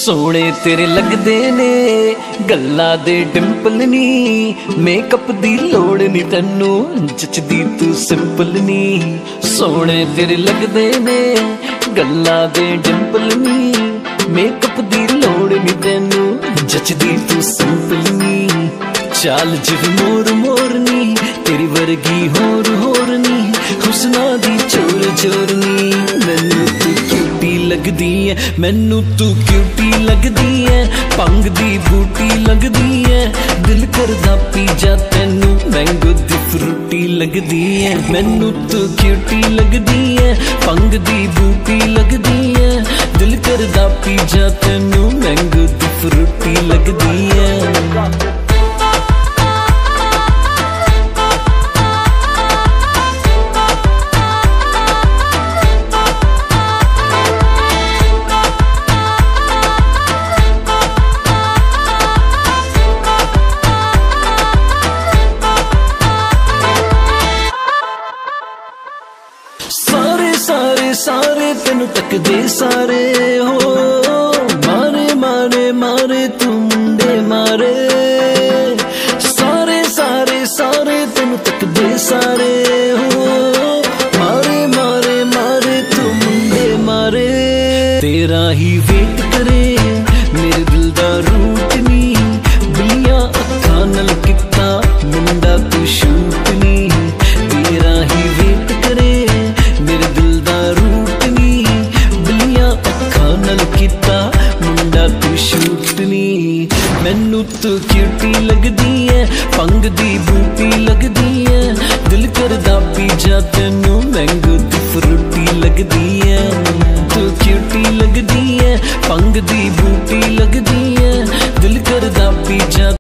सोने तेरे लगदे ने गल्लां दे डिंपल नी, मेकअप दी लोड़ नी तैनू, जचदी तू सिंपल नी। सोने तेरे लगदे ने गल्लां दे डिंपल नी, मेकअप दी लोड़ नी तैनू, जचदी तू सिंपल नी। चाल जिव मोर मोरनी, तेरी वर्गी होर होर नी, हुस्ना दी चोर चोर नी। मैनू तू क्यूटी लगदी है, मैनू तू क्यूटी लगदी है, भंग दी बूटी लगदी है, दिल करदा पी जा तैनू, मैंगो दी फ्रूटी लगदी है। मैनू तू क्यूटी लगदी है, भंग दी बूटी लगदी है, दिल करदा पी जा तैनू, मैंगो दी फ्रूटी लगदी है। सारे सारे सारे तेनू तकदे सारे हो, मारे मारे मारे तू मुंडे मारे। सारे सारे सारे तेनू तकदे सारे हो, मारे मारे मारे तू मुंडे मारे। तेरा ही वेट करे मेरे दिल दा रूट नी, बिलियां अखां नाल किता मुंडा तू शूट नी। तेरा ही वेट करे मेरे दिल दा रूट नी, बिलियां अखां नाल किता मुंडा तू शूट नी। मैनू तू क्यूटी लगदी है, भंग दी बूटी लगदी है, दिल करदा पी जा तैनू, मैंगो दी फ्रूटी लगदी है। तू क्यूटी लगदी है, भंग दी बूटी लगदी है, दिल करदा पी जा